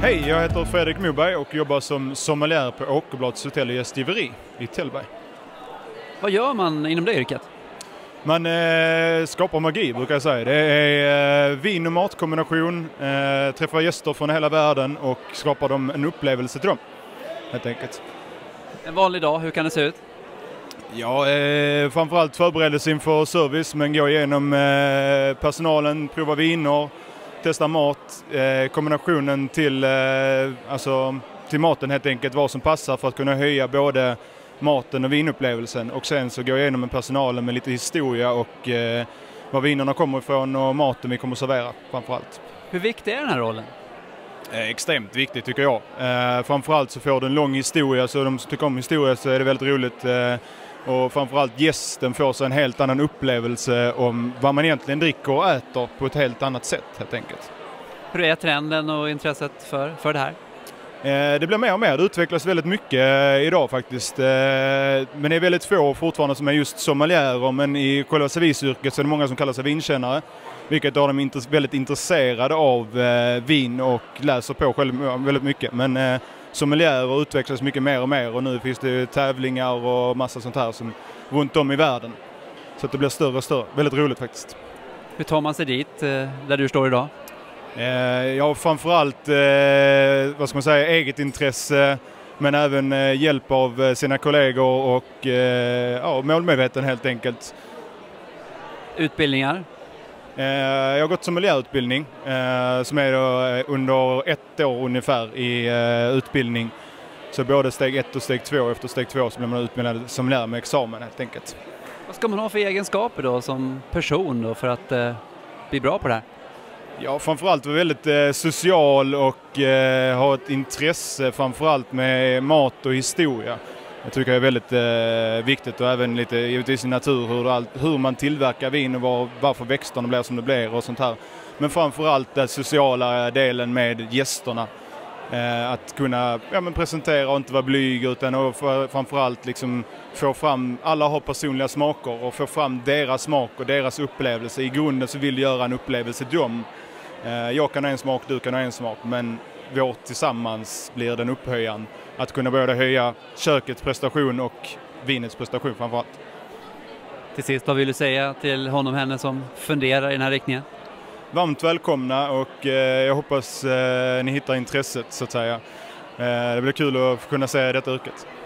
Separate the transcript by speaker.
Speaker 1: Hej, jag heter Fredrik Moberg och jobbar som sommelier på Åkerblads hotell och gästgiveri i Tällberg.
Speaker 2: Vad gör man inom det yrket?
Speaker 1: Man skapar magi, brukar jag säga. Det är vin- och matkombination, träffar gäster från hela världen och skapar dem en upplevelse till dem, helt enkelt.
Speaker 2: En vanlig dag, hur kan det se ut?
Speaker 1: Ja, framförallt förberedelse inför service, men gå igenom personalen, prova viner, testa mat, kombinationen till maten helt enkelt, vad som passar för att kunna höja både maten och vinupplevelsen, och sen så gå igenom med personalen med lite historia och var vinerna kommer ifrån och maten vi kommer att servera framförallt.
Speaker 2: Hur viktig är den här rollen?
Speaker 1: Extremt viktigt tycker jag. Framförallt så får du en lång historia, så de som tycker om historia så är det väldigt roligt. Och framförallt gästen får sig en helt annan upplevelse om vad man egentligen dricker och äter på ett helt annat sätt helt enkelt.
Speaker 2: Hur är trenden och intresset för det här?
Speaker 1: Det blir mer och mer, det utvecklas väldigt mycket idag faktiskt. Men det är väldigt få fortfarande som är just sommelierer, men i själva servisyrket så är det många som kallar sig vinkännare. Vilket är de väldigt intresserade av vin och läser på själv väldigt mycket. Men sommelierer utvecklas mycket mer och mer, och nu finns det tävlingar och massa sånt här som runt om i världen. Så att det blir större och större. Väldigt roligt faktiskt.
Speaker 2: Hur tar man sig dit där du står idag?
Speaker 1: Jag har framförallt eget intresse, men även hjälp av sina kollegor och målmedveten helt enkelt.
Speaker 2: Utbildningar?
Speaker 1: Jag har gått sommelierutbildning som är då under 1 år ungefär i utbildning. Så både steg 1 och steg 2, efter steg 2 så blir man utbildad sommelier med examen helt enkelt.
Speaker 2: Vad ska man ha för egenskaper då som person då för att bli bra på det här?
Speaker 1: Ja, framförallt vara väldigt social och ha ett intresse framförallt med mat och historia. Jag tycker det är väldigt viktigt, och även lite givetvis i natur hur man tillverkar vin och varför växterna blir som det blir och sånt här. Men framförallt den sociala delen med gästerna. Att kunna presentera och inte vara blyg, utan och framförallt liksom få fram, alla har personliga smaker, och få fram deras smak och deras upplevelse. I grunden så vill jag göra en upplevelse till dem. Jag kan ha en smak, du kan ha en smak, men vårt tillsammans blir den upphöjan. Att kunna både höja kökets prestation och vinets prestation framförallt.
Speaker 2: Till sist, vad vill du säga till honom, henne som funderar i den här riktningen?
Speaker 1: Varmt välkomna, och jag hoppas ni hittar intresset så att säga. Det blir kul att kunna se detta yrket.